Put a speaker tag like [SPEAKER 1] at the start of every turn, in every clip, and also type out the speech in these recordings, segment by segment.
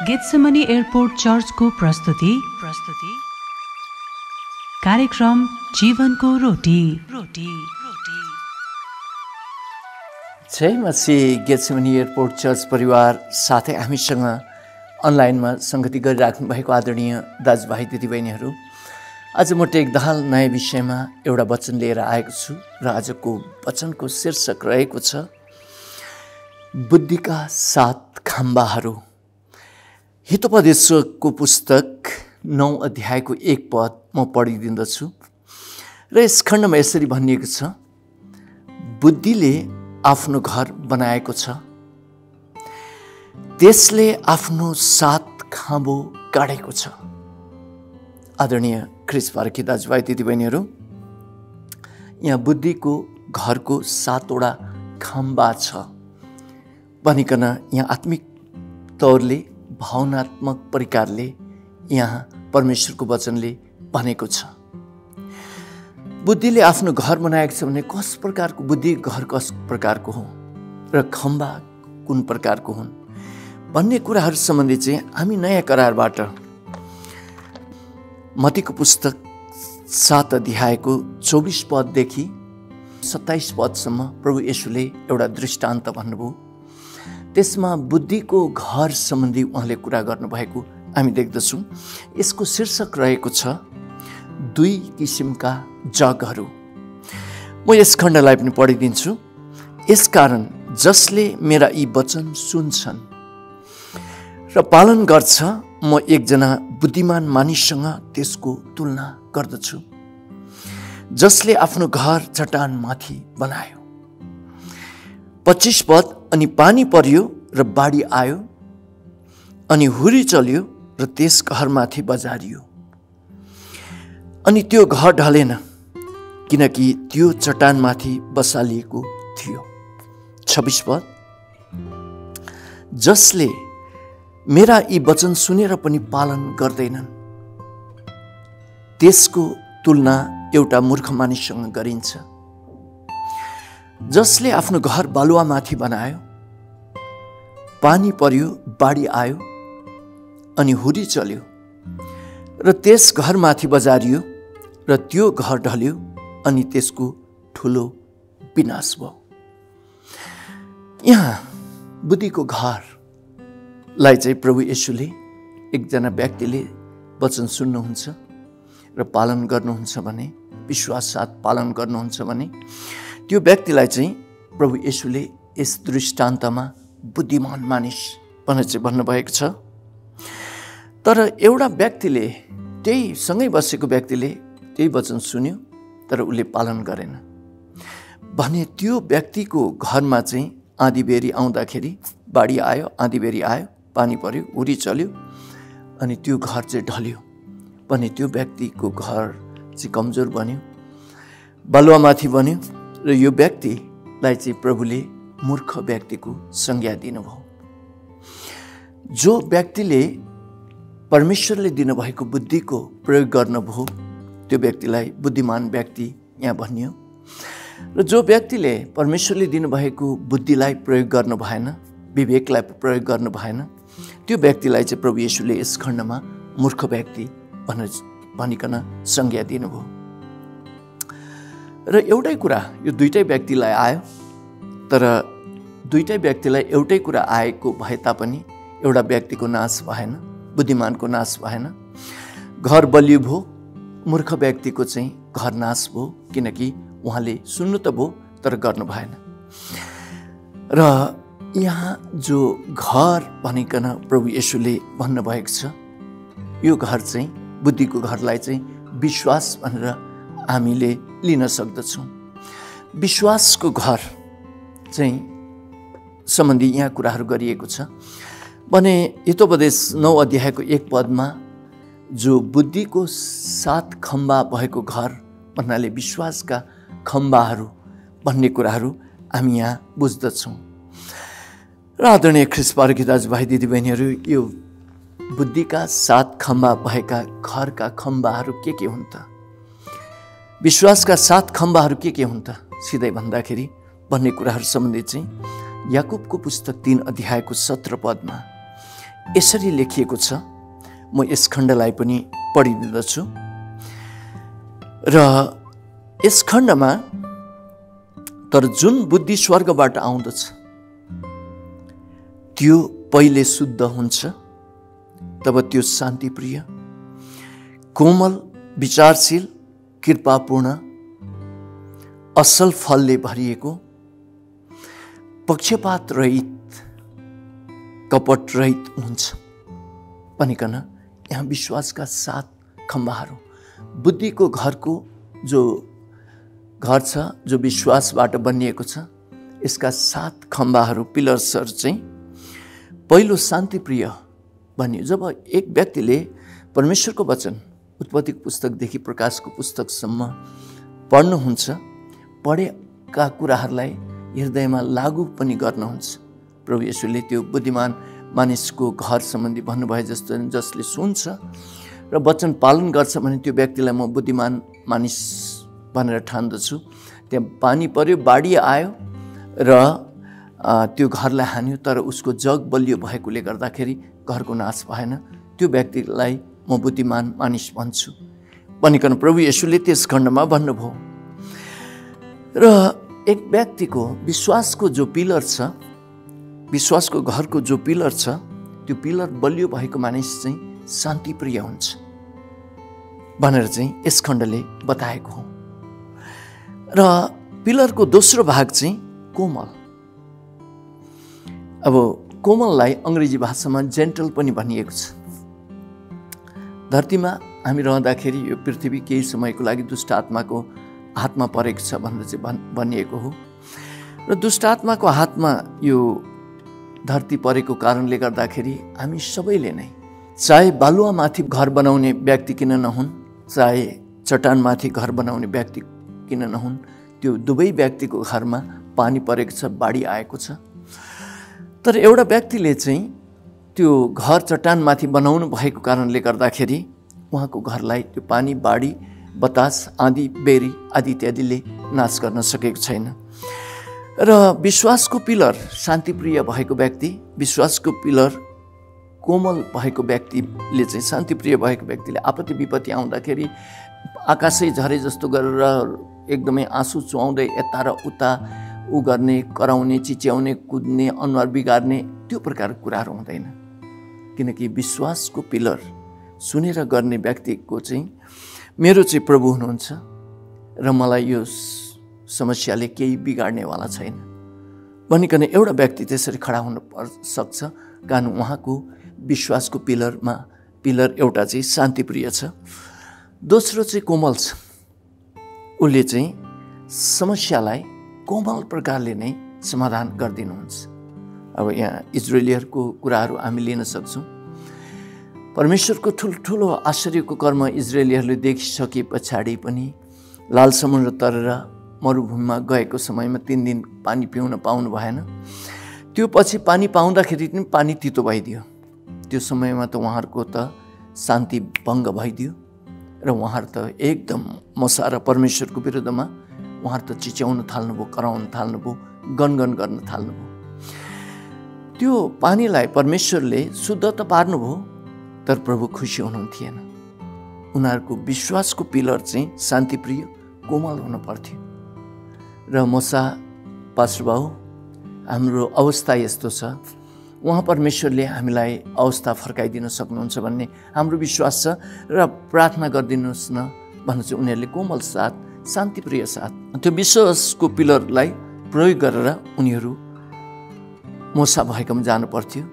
[SPEAKER 1] Gethsemane airport चर्चको प्रस्तुति कार्यक्रम जीवनको रोटी।
[SPEAKER 2] जय मसीह। गेत्सेमनी एयरपोर्ट चर्च परिवार साथै हामीसँग अनलाइनमा संगति गरिराख्नु भएको आदरणीय दाजुभाइ दिदीबहिनीहरू, आज म टेकदाहाल नयाँ विषयमा एउटा वचन लिएर आएको छु र आजको वचनको शीर्षक रहेको छ बुद्धिका 7 खम्बाहरू। हितोपदेशको पुस्तक 9 अध्यायको 1 पद म पढिदिन्दछु र यस खण्डमा यसरी भनिएको छ, बुद्धिले आफ्नो घर बनाएको छ, त्यसले आफ्नो 7 खाँबो गाडेको छ। आदरणीय क्रिस पारखी दाजुभाइ दिदीबहिनीहरू, यहाँ बुद्धिको घरको 7वटा खम्बा छ भनिकन यहाँ आत्मिक तौरले भावनात्मक प्रकारले यहाँ परमेश्वरको वचनले भनेको छ। बुद्धिले आफ्नो घर बनाएको छ भने कस प्रकारको बुद्धि घर कस प्रकारको हो र खम्बा कुन प्रकारको हुन् भन्ने कुराहरू सम्बन्धी चाहिँ हामी नयाँ करारबाट मत्तीको पुस्तक 7 अध्यायको 24 पददेखि 27 पदसम्म प्रभु येशूले एउटा दृष्टान्त भन्नुभयो। त्यसमा बुद्धिको घर सम्बन्धी उहाँले कुरा गर्नुभएको हामी देख्दछौँ। यसको शीर्षक रहेको छ 2 किसिमका जगहरू। म यस खण्डलाई पनि पढिदिन्छु। यसकारण जसले मेरा यी वचन सुन्छन् र पालन गर्छ, म एकजना बुद्धिमान मानिससँग त्यसको तुलना गर्दछु, जसले आफ्नो घर चट्टानमाथि बनायो। 25 पद, अनि पानी पर्यो र बाढी आयो, अनि हुरी चल्यो र त्यस घरमाथि बजारियो, अनि त्यो घर ढलेन, किनकि त्यो चट्टानमाथि बसालिएको थियो। 26 पद, जसले मेरा यी वचन सुनेर पनि पालन गर्दैनन्, त्यसको तुलना एउटा मूर्ख मानिससँग गरिन्छ, जसले आफ्नो घर बालुवामाथि बनायो, पानी पर्यो, बाढी आयो, अनि हुरी चल्यो र त्यस घरमाथि बजारियो र त्यो घर ढल्यो, अनि त्यसको ठुलो विनाश भयो। यहाँ बुद्धिको घरलाई चाहिँ प्रभु येशूले एकजना व्यक्तिले वचन सुन्नुहुन्छ र पालन गर्नुहुन्छ भने, विश्वास साथ पालन गर्नुहुन्छ भने, त्यो व्यक्तिलाई चाहिँ प्रभु येशूले यस दृष्टान्तमा बुद्धिमान मानिस भनेर चाहिँ भन्नुभएको छ। तर एउटा व्यक्तिले, त्यही सँगै बसेको व्यक्तिले त्यही वचन सुन्यो तर उसले पालन गरेन भने त्यो व्यक्तिको घरमा चाहिँ आँधीबेरी आउँदाखेरि, बाढी आयो, आँधीबेरी आयो, पानी पर्यो, हुरी चल्यो, अनि त्यो घर चाहिँ ढल्यो भने त्यो व्यक्तिको घर चाहिँ कमजोर बन्यो, बालुवामाथि बन्यो र यो व्यक्तिलाई चाहिँ प्रभुले मूर्ख व्यक्तिको संज्ञा दिनुभयो। जो व्यक्तिले परमेश्वरले दिनुभएको बुद्धिको प्रयोग गर्नुभयो त्यो व्यक्तिलाई बुद्धिमान व्यक्ति यहाँ भनियो, र जो व्यक्तिले परमेश्वरले दिनुभएको बुद्धिलाई प्रयोग गर्नु भएन, विवेकलाई प्रयोग गर्नु भएन, त्यो व्यक्तिलाई चाहिँ प्रभु येशूले यस खण्डमा मूर्ख व्यक्ति भनिकन संज्ञा दिनुभयो। र एउटै कुरा यो दुईटै व्यक्तिलाई आयो, तर दुईटै व्यक्तिलाई एउटै कुरा आएको भए तापनि एउटा व्यक्तिको नाश भएन, बुद्धिमानको नाश भएन। घर बलियो भयो, मूर्ख व्यक्तिको चाहिँ घर नाश भयो, किनकि उहाँले सुन्नु त भयो तर गर्नु भएन। र यहाँ जो घर भनिकन प्रभु येशूले भन्नुभएको छ, यो घर चाहिँ बुद्धिको घरलाई चाहिँ विश्वास भनेर हामीले लिन सक्दछौँ। विश्वासको घर चाहिँ सम्बन्धी यहाँ कुराहरू गरिएको छ भने हितोपदेश 9 अध्यायको 1 पदमा जो बुद्धिको 7 खम्बा भएको घर भन्नाले विश्वासका खम्बाहरू भन्ने कुराहरू हामी यहाँ बुझ्दछौँ। र आदरणीय ख्रिस पारखी दाजुभाइ दिदीबहिनीहरू, यो बुद्धिका 7 खम्बा भएका घरका खम्बाहरू के हुन् त? विश्वासका 7 खम्बाहरू के हुन् त सिधै भन्दाखेरि भन्ने कुराहरू सम्बन्धी चाहिँ याकुबको पुस्तक 3 अध्यायको 17 पदमा यसरी लेखिएको छ। म यस खण्डलाई पनि पढिदिँदछु र यस खण्डमा तर जुन बुद्धि स्वर्गबाट आउँदछ त्यो पहिले शुद्ध हुन्छ, तब त्यो शान्तिप्रिय, कोमल, विचारशील, कृपापूर्ण, असल फलले भरिएको, पक्षपात रहित, कपट रहित हुन्छ भनिकन यहाँ विश्वासका 7 खम्बाहरू, बुद्धिको घरको जो घर छ, जो विश्वासबाट बनिएको छ, यसका 7 खम्बाहरू, पिलर्सहरू चाहिँ पहिलो शान्तिप्रिय भनियो। जब एक व्यक्तिले परमेश्वरको वचन उत्पत्तिको पुस्तकदेखि प्रकाशको पुस्तकसम्म पढ्नुहुन्छ, पढेका कुराहरूलाई हृदयमा लागू पनि गर्नुहुन्छ। प्रभु येशूले त्यो बुद्धिमान मानिसको घर सम्बन्धी भन्नुभए जस्तो, जसले सुन्छ र वचन पालन गर्छ भने त्यो व्यक्तिलाई म बुद्धिमान मानिस भनेर ठान्दछु। त्यहाँ पानी पर्यो, बाढी आयो र त्यो घरलाई हान्यो, तर उसको जग बलियो भएकोले गर्दाखेरि घरको नाश भएन। त्यो व्यक्तिलाई म बुद्धिमान मानिस भन्छु भनिकन प्रभु येशूले त्यस खण्डमा भन्नुभयो। र एक व्यक्तिको विश्वासको जो पिलर छ, विश्वासको घरको जो पिलर छ, त्यो पिलर बलियो भएको मानिस चाहिँ शान्तिप्रिय हुन्छ भनेर चाहिँ यस खण्डले बताएको हो। र पिलरको दोस्रो भाग चाहिँ कोमल। अब कोमललाई अङ्ग्रेजी भाषामा जेन्टल पनि भनिएको छ। धरतीमा हामी रहँदाखेरि यो पृथ्वी केही समयको लागि दुष्ट आत्माको हातमा परेको छ भनेर चाहिँ भनिएको हो। र दुष्ट आत्माको हातमा यो धरती परेको कारणले गर्दाखेरि हामी सबैले नै, चाहे बालुवामाथि घर बनाउने व्यक्ति किन नहुन्, चाहे चट्टानमाथि घर बनाउने व्यक्ति किन नहुन्, त्यो दुवै व्यक्तिको घरमा पानी परेको छ, बाढी आएको छ। तर एउटा व्यक्तिले चाहिँ त्यो घर चट्टानमाथि बनाउनु भएको कारणले गर्दाखेरि उहाँको घरलाई त्यो पानी, बाढी, बतास, आँधी, बेरी आदि इत्यादिले नाश गर्न सकेको छैन। र विश्वासको पिलर शान्तिप्रिय भएको व्यक्ति, विश्वासको पिलर कोमल भएको व्यक्तिले चाहिँ, शान्तिप्रिय भएको व्यक्तिले आपत्ति विपत्ति आउँदाखेरि आकाशै झरे जस्तो गरेर एकदमै आँसु चुहाउँदै यता र उता ऊ गर्ने, कराउने, चिच्याउने, कुद्ने, अनुहार बिगार्ने, त्यो प्रकारको कुराहरू हुँदैन। किनकि विश्वासको पिलर सुनेर गर्ने व्यक्तिको चाहिँ मेरो चाहिँ प्रभु हुनुहुन्छ र मलाई यो समस्याले केही बिगार्नेवाला छैन भनिकन एउटा व्यक्ति त्यसरी खडा हुन सक्छ, कारण उहाँको विश्वासको पिलर एउटा चाहिँ शान्तिप्रिय छ। दोस्रो चाहिँ कोमल छ। उसले चाहिँ समस्यालाई कोमल प्रकारले नै समाधान गरिदिनुहुन्छ। अब यहाँ इजरायलीहरूको कुराहरू हामी लिन सक्छौँ। परमेश्वरको ठुल्ठुलो आश्चर्यको कर्म इजरायलीहरूले देखिसके पछाडि पनि लाल समुद्र तरेर मरुभूमिमा गएको समयमा 3 दिन पानी पिउन पाउनु भएन। त्यो पछि पानी पाउँदाखेरि पनि पानी तितो भइदियो। त्यो समयमा त उहाँहरूको त शान्ति भङ्ग भइदियो र उहाँहरू त एकदम मसा र परमेश्वरको विरुद्धमा उहाँहरू त चिच्याउन थाल्नुभयो, कराउन थाल्नुभयो, गनगन गर्न थाल्नुभयो। त्यो पानीलाई परमेश्वरले शुद्ध त पार्नुभयो, तर प्रभु खुसी हुनुहुन्थेन। उनीहरूको विश्वासको पिलर चाहिँ शान्तिप्रिय, कोमल हुन पर्थ्यो। र मसा पास्टरबाबु, हाम्रो अवस्था यस्तो छ, उहाँ परमेश्वरले हामीलाई अवस्था फर्काइदिन सक्नुहुन्छ भन्ने हाम्रो विश्वास छ र प्रार्थना गरिदिनुहोस् न भन्नु चाहिँ उनीहरूले कोमल साथ, शान्तिप्रिय साथ त्यो विश्वासको पिलरलाई प्रयोग गरेर उनीहरू मोसा भएकोमा जानु पर्थ्यो।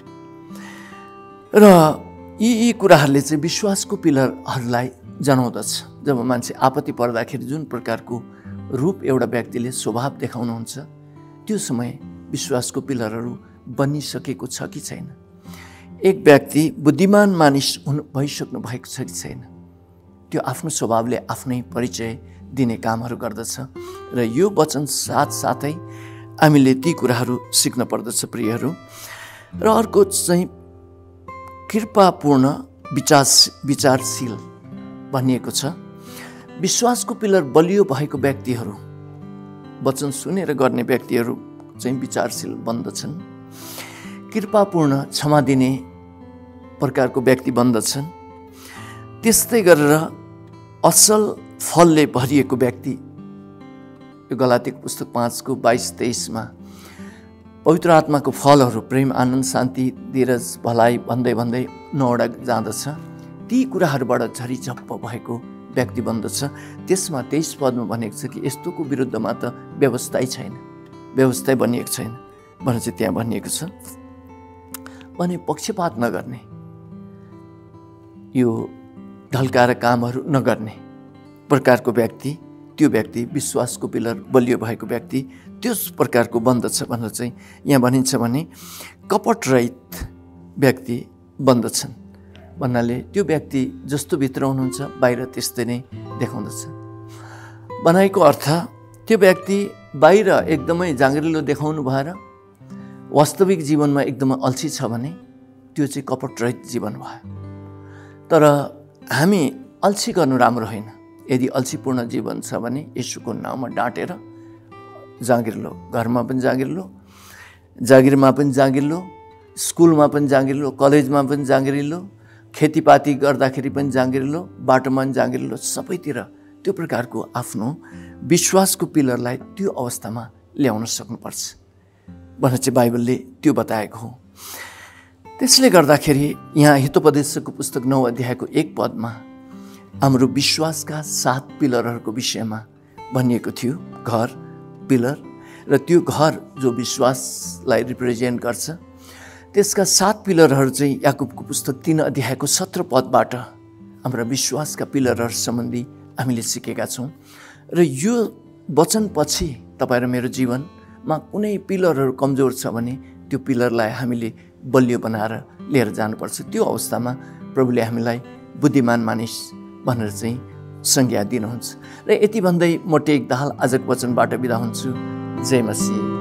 [SPEAKER 2] र यी कुराहरूले चाहिँ विश्वासको पिलरहरूलाई जनाउँदछ। जब मान्छे आपत्ति पर्दाखेरि जुन प्रकारको रूप एउटा व्यक्तिले स्वभाव देखाउनुहुन्छ, त्यो समय विश्वासको पिलरहरू बनिसकेको छ कि छैन। एक व्यक्ति बुद्धिमान मानिस भइसक्नु भएको छ कि छैन, त्यो आफ्नो स्वभावले आफ्नै परिचय दिने कामहरू गर्दछ। र यो वचन साथसाथै हामीले ती कुराहरू सिक्न पर्दछ प्रियहरू। र अर्को चाहिँ कृपापूर्ण, विचारशील भनिएको छ। विश्वासको पिलर बलियो भएको व्यक्तिहरू, वचन सुनेर गर्ने व्यक्तिहरू चाहिँ विचारशील बन्दछन्। कृपापूर्ण, क्षमा दिने प्रकारको व्यक्ति बन्दछन्। त्यस्तै गरेर असल फलले भरिएको व्यक्ति, यो गलातीको पुस्तक 5:22-23 पवित्र आत्माको फलहरू प्रेम, आनन्द, शान्ति, धीरज, भलाइ भन्दै भन्दै 9वटा जाँदछ। ती कुराहरूबाट झरीझप्प भएको व्यक्ति बन्दछ। त्यसमा 23 पदमा भनेको छ कि यस्तोको विरुद्धमा त व्यवस्थै छैन, व्यवस्थै बनिएको छैन भनेर चाहिँ त्यहाँ भनिएको छ। भने पक्षपात नगर्ने, यो ढल्काएर कामहरू नगर्ने प्रकारको व्यक्ति, त्यो व्यक्ति विश्वासको पिलर बलियो भएको व्यक्ति त्यस प्रकारको बन्दछ भनेर चाहिँ यहाँ भनिन्छ। भने कपट रहित व्यक्ति बन्दछन् भन्नाले त्यो व्यक्ति जस्तो भित्र हुनुहुन्छ बाहिर त्यस्तै नै देखाउँदछ। बनाएको अर्थ त्यो व्यक्ति बाहिर एकदमै जाँगरिलो देखाउनु भएर वास्तविक जीवनमा एकदमै अल्छी छ भने त्यो चाहिँ कपट रहित जीवन भयो। तर हामी अल्छी गर्नु राम्रो होइन। यदि अल्छीपूर्ण जीवन छ भने येशूको नाममा डाँटेर जाँगिर्लो, घरमा पनि जाँगिर्लो, जागिरमा पनि जाँगिर्लो, स्कुलमा पनि जाँगिर्लो, कलेजमा पनि जाँगिर्लो, खेतीपाती गर्दाखेरि पनि जाँगिर्लो, बाटोमा पनि जाँगिर्लो, सबैतिर त्यो प्रकारको आफ्नो विश्वासको पिलरलाई त्यो अवस्थामा ल्याउन सक्नुपर्छ भनेर चाहिँ बाइबलले त्यो बताएको हो। त्यसले गर्दाखेरि यहाँ हितोपदेशको पुस्तक 9:1 हाम्रो विश्वासका 7 पिलरहरूको विषयमा भनिएको थियो। घर, पिलर, र त्यो घर जो विश्वासलाई रिप्रेजेन्ट गर्छ, त्यसका 7 पिलरहरू चाहिँ याकुबको पुस्तक 3:17 हाम्रा विश्वासका पिलरहरू सम्बन्धी हामीले सिकेका छौँ। र यो वचनपछि तपाईँ र मेरो जीवनमा कुनै पिलरहरू कमजोर छ भने त्यो पिलरलाई हामीले बलियो बनाएर लिएर जानुपर्छ। त्यो अवस्थामा प्रभुले हामीलाई बुद्धिमान मानिस भनेर चाहिँ संज्ञा दिनुहुन्छ। र यति भन्दै म टेक दाहाल आजको वचनबाट बिदा हुन्छु। जय मसीह।